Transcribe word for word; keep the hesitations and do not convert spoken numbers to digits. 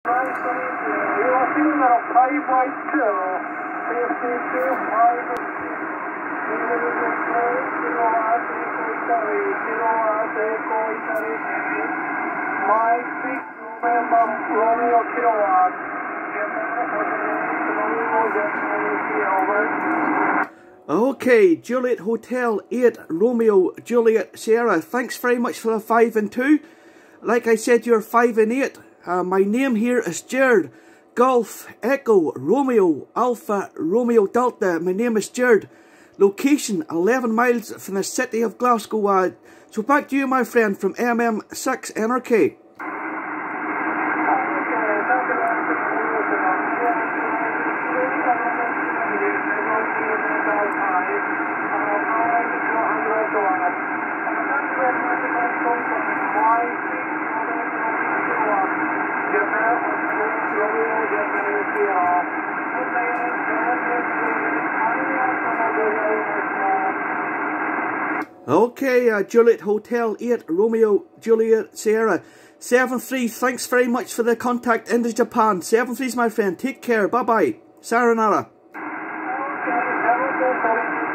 Okay, Juliet Hotel eight Romeo Juliet Sierra, thanks very much for the five and two. Like I said, you're five and eight. Uh, my name here is Jared. Golf Echo Romeo Alpha Romeo Delta. My name is Jared. Location eleven miles from the city of Glasgow. Uh, so back to you, my friend, from M M six N R K. Okay, uh, Juliet Hotel eight Romeo Juliet Sierra seven three, thanks very much for the contact into Japan. seven three's my friend, take care, bye bye, sayonara.